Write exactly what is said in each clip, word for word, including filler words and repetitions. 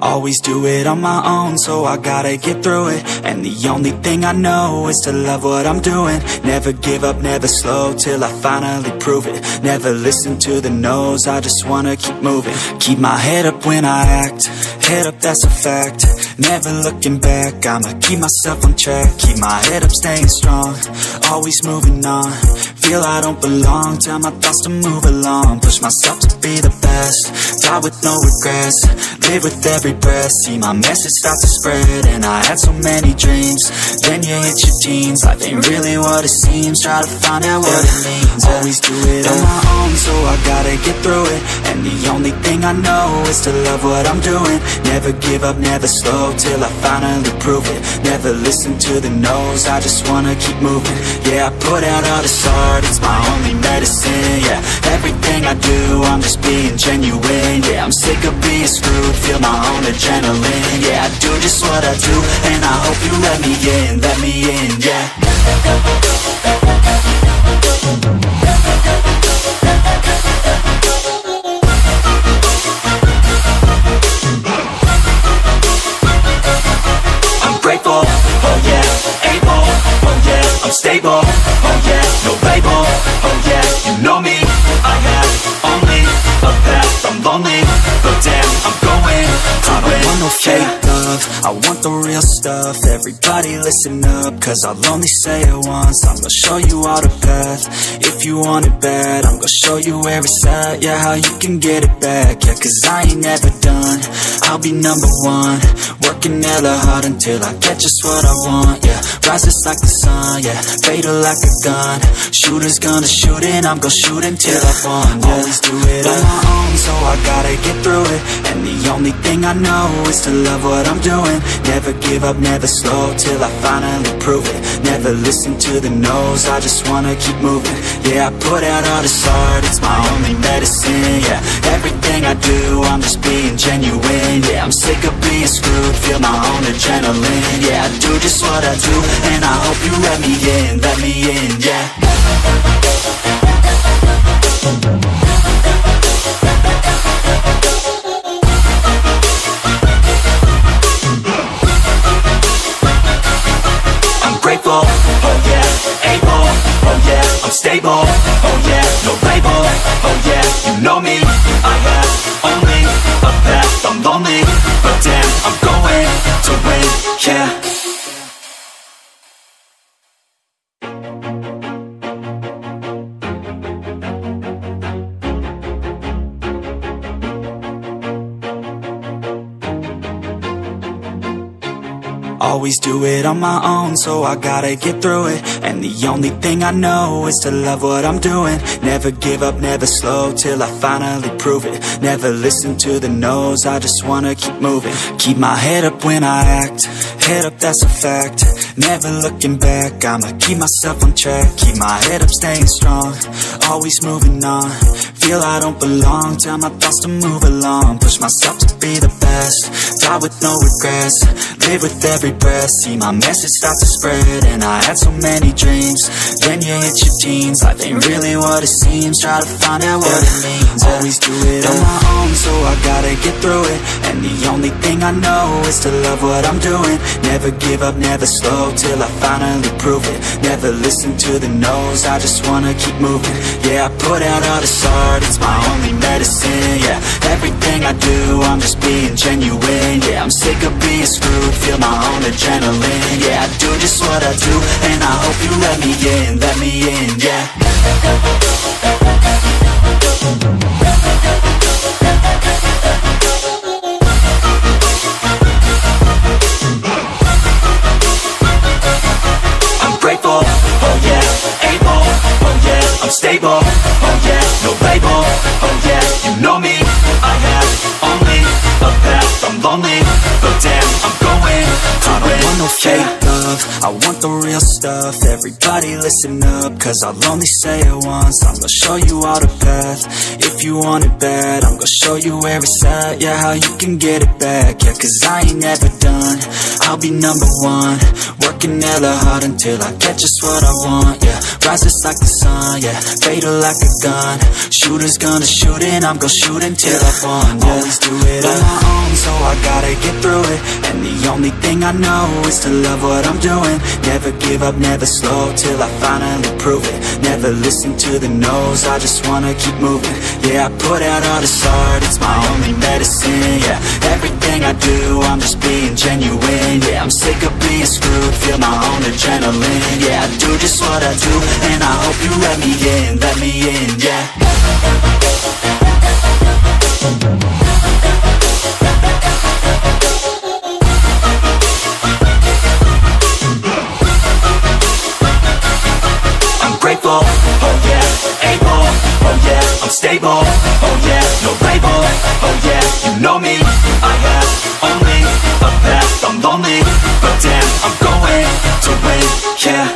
Always do it on my own, so I gotta get through it. And the only thing I know is to love what I'm doing. Never give up, never slow, till I finally prove it. Never listen to the no's, I just wanna keep moving. Keep my head up when I act, head up, that's a fact. Never looking back, I'ma keep myself on track. Keep my head up, staying strong, always moving on. Feel I don't belong, tell my thoughts to move along. Push myself to be the best, die with no regrets. Live with every breath, see my message start to spread. And I had so many dreams, then you hit your teens. Life ain't really what it seems, try to find out what it means. Always do it on my own, so I gotta get through it. And the only thing I know is to love what I'm doing. Never give up, never slow, till I finally prove it. Never listen to the no's, I just wanna keep moving. Yeah, I put out all this art, it's my only medicine. Yeah, everything I do, I'm just being genuine. Yeah, I'm sick of being screwed, feel my own adrenaline. Yeah, I do just what I do, and I hope you let me in, let me in, yeah. I'm grateful, oh yeah, able, oh yeah, I'm stable, oh yeah, no label, oh yeah, you know me, I have only a path, I'm lonely, but damn, I'm going to I don't want no fake love, I want the real stuff. Everybody listen up, cause I'll only say it once. I'm gonna show you all the path, if you want it bad. I'm gonna show you where it's at, yeah, how you can get it back. Yeah, cause I ain't never done, I'll be number one. Working hella hard until I get just what I want, yeah. Rises like the sun, yeah, fatal like a gun. Shooters gonna shoot and I'm gonna shoot until I won, yeah. Always do it on my own, so I gotta get through it. And the only thing I know is to love what I'm doing. Never give up, never slow, till I finally prove it. Never listen to the no's, I just wanna keep moving. Yeah, I put out all this art, it's my only medicine. Yeah, everything I do, I'm just being genuine. Yeah, I'm sick of being screwed, feel my own adrenaline. Yeah, I do just what I do, and I hope you let me in, let me in, yeah. Oh yeah, able, oh yeah, I'm stable, oh yeah, no label, oh yeah, you know me, I have only a path, I'm lonely, but damn, I'm going to win, yeah. Always do it on my own, so I gotta get through it. And the only thing I know is to love what I'm doing. Never give up, never slow, till I finally prove it. Never listen to the no's, I just wanna keep moving. Keep my head up when I act, head up, that's a fact. Never looking back, I'ma keep myself on track. Keep my head up, staying strong, always moving on. Feel I don't belong, tell my thoughts to move along. Push myself to be the best, die with no regrets. Live with every breath, see my message start to spread. And I had so many dreams, then you hit your teens. Life ain't really what it seems, try to find out what it means. Always do it on my own, so I gotta get through it. And the only thing I know is to love what I'm doing. Never give up, never slow, till I finally prove it. Never listen to the no's, I just wanna keep moving. Yeah, I put out all this art, it's my only medicine. Yeah, everything I do, I'm just being genuine. Yeah, I'm sick of being screwed, feel my own adrenaline. Yeah, I do just what I do, and I hope you let me in, let me in, yeah. I'm grateful, oh yeah, able, oh yeah, I'm stable, oh yeah, no label, oh yeah, you know me, I have only a path, I'm lonely, but damn, I'm going to I don't want no fake love, I want the real stuff. Everybody listen up, cause I'll only say it once. I'm gonna show you all the path, if you want it bad. I'm gonna show you where it's at, yeah, how you can get it back. Yeah, cause I ain't never done, I'll be number one. Working hella hard until I get just what I want, yeah. Rises like the sun, yeah. Fatal like a gun. Shooter's gonna shoot and I'm gonna shoot until I fall, yeah. Always do it on my own, so I gotta get through it. And the only thing I know is to love what I'm doing. Never give up, never slow, till I finally prove it. Never listen to the no's, I just wanna keep moving. Yeah, I put out all this art, it's my only medicine, yeah. Everything I do, I'm just being genuine, yeah. I'm sick of being screwed, feel my own adrenaline, yeah. I do just what I do, and I hope you let me in, let me in, yeah. Grateful, oh yeah, able, oh yeah, I'm stable, oh yeah, no label, oh yeah, you know me, I have only a path, I'm lonely, but damn, I'm going to win, yeah.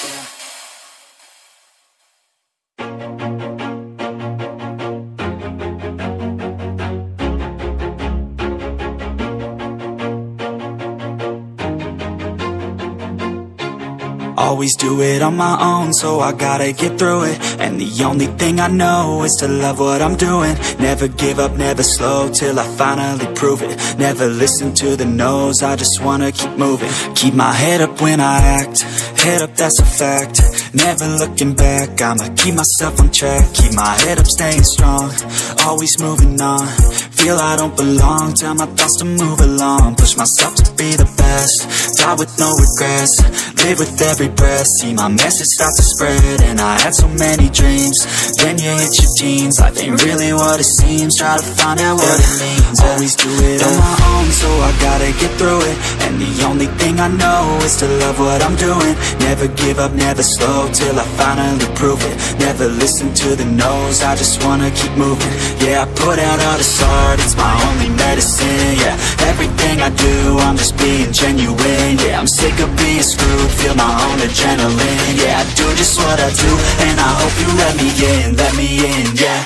Always do it on my own, so I gotta get through it. And the only thing I know is to love what I'm doing. Never give up, never slow, till I finally prove it. Never listen to the no's, I just wanna keep moving. Keep my head up when I act, head up, that's a fact. Never looking back, I'ma keep myself on track. Keep my head up, staying strong, always moving on. Feel I don't belong, tell my thoughts to move along. Push myself to be the best, die with no regrets. Live with every breath, see my message start to spread. And I had so many dreams, then you hit your teens. Life ain't really what it seems, try to find out what it means. Always do it on my own, so I gotta get through it. And the only thing I know is to love what I'm doing. Never give up, never slow, till I finally prove it. Never listen to the no's, I just wanna keep moving. Yeah, I put out all this art, it's my only medicine, yeah. Everything I do, I'm just being genuine, yeah. I'm sick of being screwed, feel my own adrenaline, yeah. I do just what I do, and I hope you let me in, let me in, yeah.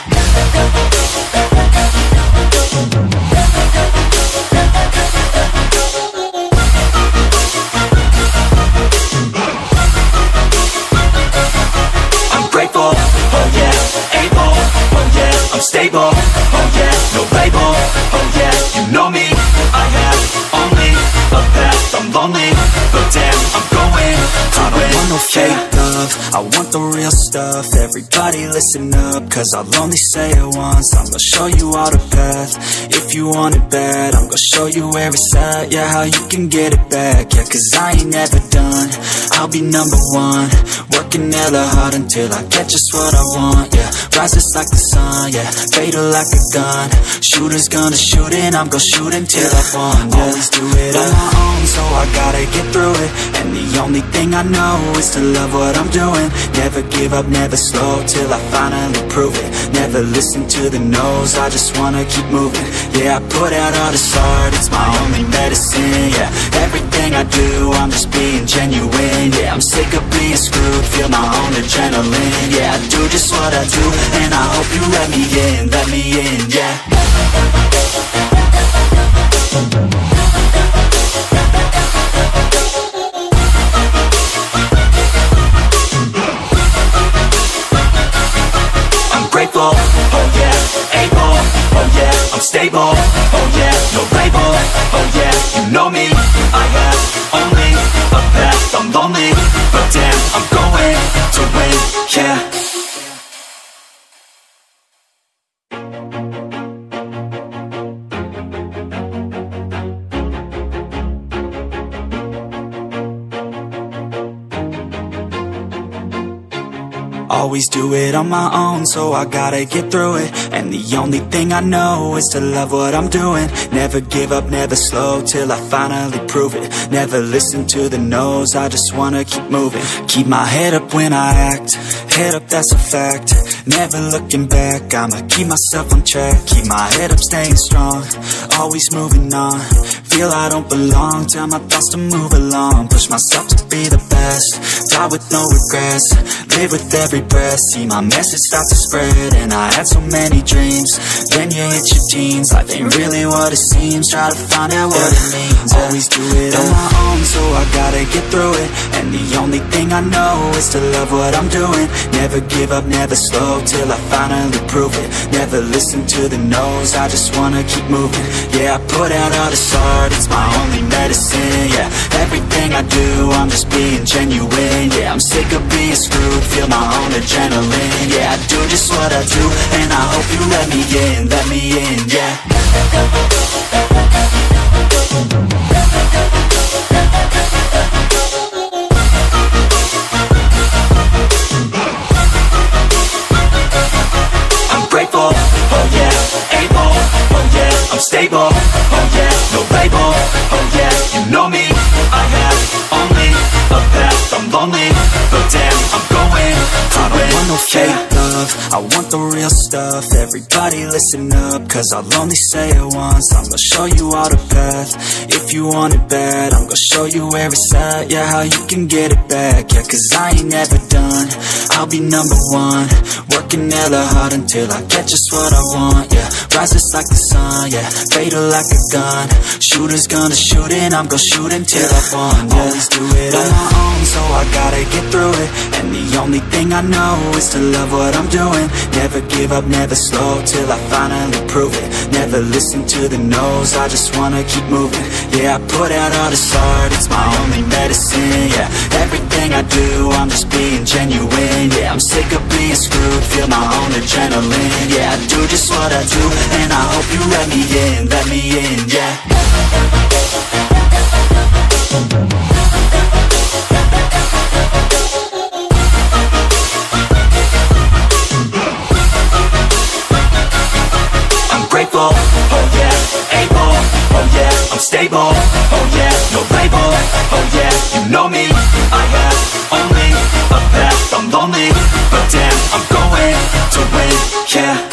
I'm grateful, oh yeah, able, oh yeah, I'm stable, oh yeah, no label, oh yeah, you know me, I have only a path, I'm lonely, but damn, I'm going to I don't win. Want no fake love, I want the real stuff. Everybody listen up, cause I'll only say it once. I'm gonna show you all the path, if you want it bad. I'm gonna show you where it's at, yeah, how you can get it back. Yeah, cause I ain't never done, I'll be number one. Working hella hard until I get just what I want, yeah. Rises like the sun, yeah, fatal like a gun. Shooter's gonna shoot and I'm gonna shoot until I fall, yeah. Always do it on my own, so I gotta get through it. And the only thing I know is to love what I'm doing. Never give up, never slow, till I finally prove it. Never listen to the no's, I just wanna keep moving. Yeah, I put out all this art, it's my only medicine, yeah. Everything I do, I'm just being genuine, yeah. I'm sick of being screwed, feel my own adrenaline, yeah. I do just what I do, and I hope you let me in, let me in, yeah. I'm grateful, oh yeah, able, oh yeah, I'm stable, oh yeah, no label, oh yeah, you know me, I have only a path, I'm lonely, but damn, I'm going to win, yeah. Always do it on my own, so I gotta get through it. And the only thing I know is to love what I'm doing. Never give up, never slow, till I finally prove it. Never listen to the no's, I just wanna keep moving. Keep my head up when I act, head up, that's a fact. Never looking back, I'ma keep myself on track. Keep my head up, staying strong, always moving on. Feel I don't belong, tell my thoughts to move along. Push myself to be the best, die with no regrets, live with every breath. See my message start to spread, and I had so many dreams. Then you hit your teens, life ain't really what it seems. Try to find out what it means. Always do it on my own, so I gotta get through it. And the only thing I know is to love what I'm doing. Never give up, never slow, till I finally prove it. Never listen to the no's, I just wanna keep moving. Yeah, I put out all this art, it's my only medicine. Yeah, everything I do, I'm just being genuine. Yeah, I'm sick of being screwed, feel my own adrenaline. Yeah, I do just what I do, and I hope you let me in, let me in, yeah. I'm grateful, oh yeah, able, oh yeah, I'm stable, oh yeah, no label, oh yeah, you know me, I have only a path, I'm lonely, but damn, I'm going to I don't win. Want no fake love, I want the real stuff. Everybody listen up, cause I'll only say it once. I'm gonna show you all the path, if you want it bad. I'm gonna show you where it's at, yeah, how you can get it back. Yeah, cause I ain't never done, I'll be number one. Working hella hard until I get just what I want, yeah. Rises like the sun, yeah, fatal like a gun. Shooters gonna shoot and I'm gonna shoot until I won, yeah. Always do it on my own, so I gotta get through it. And the only thing I know is to love what I'm doing. Never give up, never slow, till I finally prove it. Never listen to the no's, I just wanna keep moving. Yeah, I put out all this art, it's my only medicine. Yeah, everything I do, I'm just being genuine. Yeah, I'm sick of being screwed, feel my own adrenaline. Yeah, I do just what I do, and I hope you let me in, let me in, yeah. I'm grateful, oh yeah, able, oh yeah, I'm stable, oh yeah, no label, oh yeah, you know me, I have only a path, I'm lonely, but damn, I'm going to win, yeah.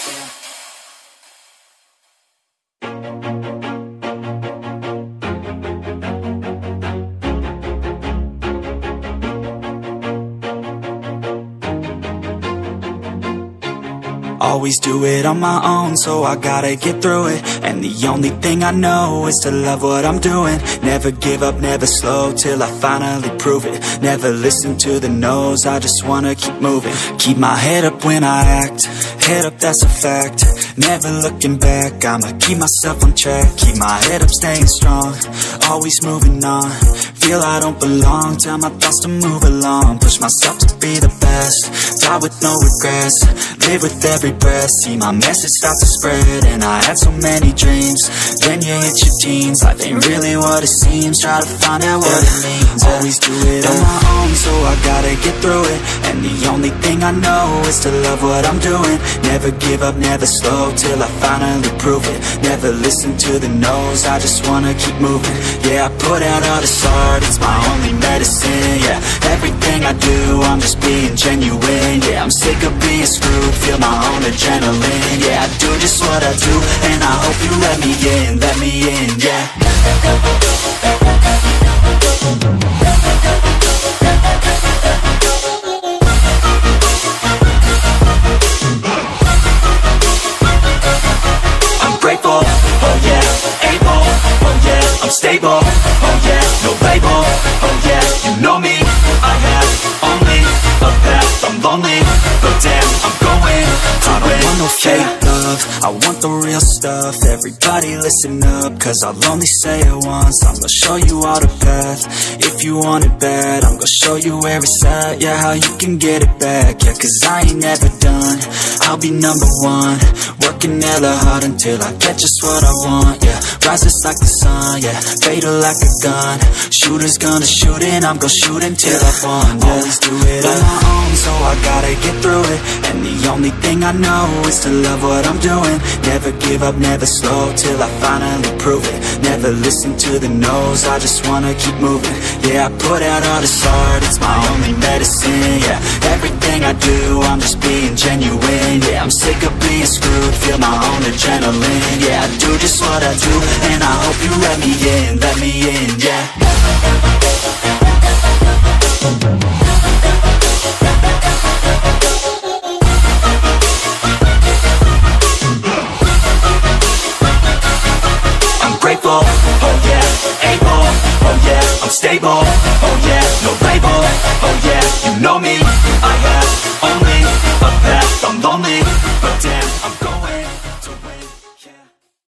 Always do it on my own, so I gotta get through it. And the only thing I know is to love what I'm doing. Never give up, never slow, till I finally prove it. Never listen to the no's, I just wanna keep moving. Keep my head up when I act, head up, that's a fact. Never looking back, I'ma keep myself on track. Keep my head up, staying strong, always moving on. Feel I don't belong, tell my thoughts to move along. Push myself to be the best, die with no regrets, live with every breath. See my message start to spread, and I had so many dreams. Then you hit your teens, life ain't really what it seems. Try to find out what it means. Always do it on my own, so I gotta get through it. And the only thing I know is to love what I'm doing. Never give up, never slow, till I finally prove it. Never listen to the no's, I just wanna keep moving. Yeah, I put out all this art, it's my only medicine. Yeah, everything I do, I'm just being genuine. Yeah, I'm sick of being screwed, feel my own adrenaline. Yeah, I do just what I do, and I hope you let me in, let me in, yeah. I'm grateful, oh yeah, able, oh yeah, I'm stable, oh yeah, no label, oh yeah, you know me, I have only a path, I'm lonely, but damn, I'm going to I don't win. Want no fake love, I want the real stuff. Everybody listen up, cause I'll only say it once. I'm gonna show you all the path, if you want it bad. I'm gonna show you where it's at, yeah, how you can get it back. Yeah, cause I ain't never done, I'll be number one. Working hella hard until I get just what I want, yeah. Rises like the sun, yeah, fatal like a gun. Shooters gonna shoot and I'm gonna shoot until I won, yeah. Always do it on my own, so I gotta get through it. And the only thing I know is to love what I'm doing. Never give up, never slow, till I finally prove it. Never listen to the no's, I just wanna keep moving. Yeah, I put out all this art, it's my only medicine. Yeah, everything I do, I'm just being genuine. Yeah, I'm sick of being screwed, feel my own adrenaline. Yeah, I do just what I do, and I hope you let me in, let me in, yeah. more.